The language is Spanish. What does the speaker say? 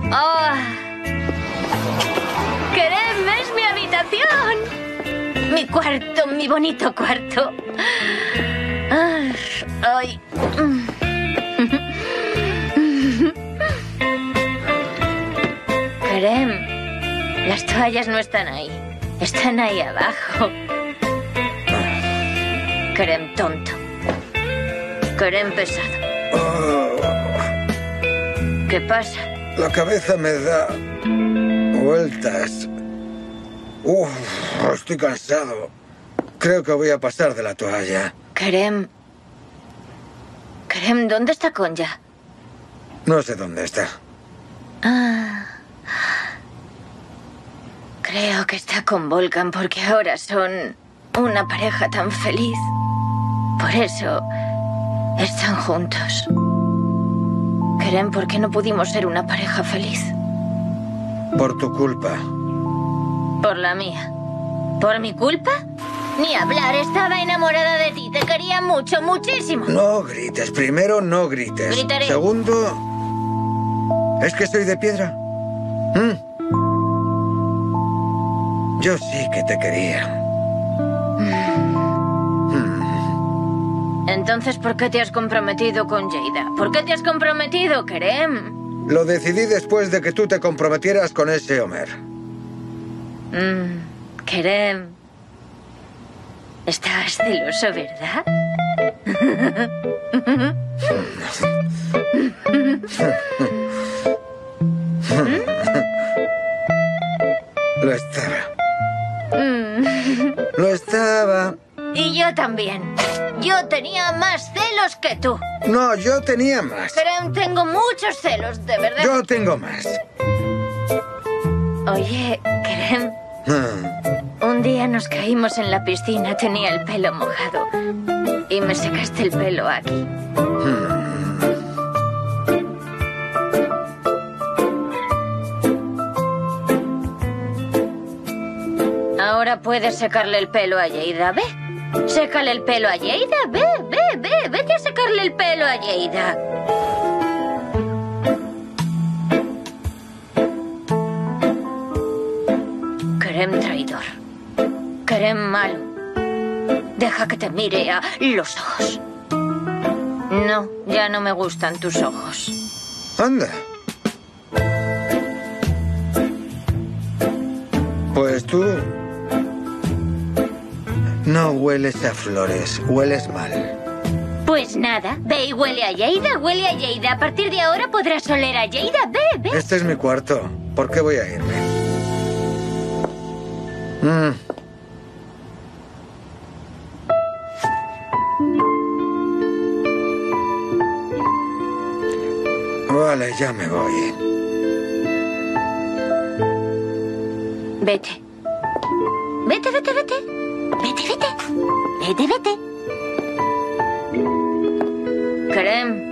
Oh. ¡Kerem, es mi habitación! Mi cuarto, mi bonito cuarto. Ay. Kerem, las toallas no están ahí. Están ahí abajo. Kerem tonto. Kerem pesado. ¿Qué pasa? La cabeza me da vueltas. Estoy cansado. Creo que voy a pasar de la toalla. Kerem, ¿dónde está Konya? No sé dónde está. Creo que está con Volkan porque ahora son una pareja tan feliz. Por eso están juntos. Kerem, ¿por qué no pudimos ser una pareja feliz? Por tu culpa. Por la mía. ¿Por mi culpa? Ni hablar, estaba enamorada de ti. Te quería mucho, muchísimo. No grites. Primero, no grites. Gritaré. Segundo, ¿es que soy de piedra? Yo sí que te quería. Entonces, ¿por qué te has comprometido con Jada? ¿Por qué te has comprometido, Kerem? Lo decidí después de que tú te comprometieras con ese Homer. Kerem, estabas celoso, ¿verdad? Lo estaba. Lo estaba. Y yo también. Yo tenía más celos que tú. No, yo tenía más. Kerem, tengo muchos celos, de verdad. Yo tengo más. Oye, Kerem, un día nos caímos en la piscina, tenía el pelo mojado. Y me secaste el pelo aquí. Ahora puedes secarle el pelo a Jada, ¿ve? Sécale el pelo a Jada, vete a secarle el pelo a Jada. Kerem traidor. Kerem malo. Deja que te mire a los ojos. No, ya no me gustan tus ojos. Anda. Pues tú no hueles a flores, hueles mal. Pues nada, ve y huele a Jada, huele a Jada. A partir de ahora podrás oler a Jada, ve. Este es mi cuarto. ¿Por qué voy a irme? Vale, ya me voy. Vete. Vete. Vete. Kerem.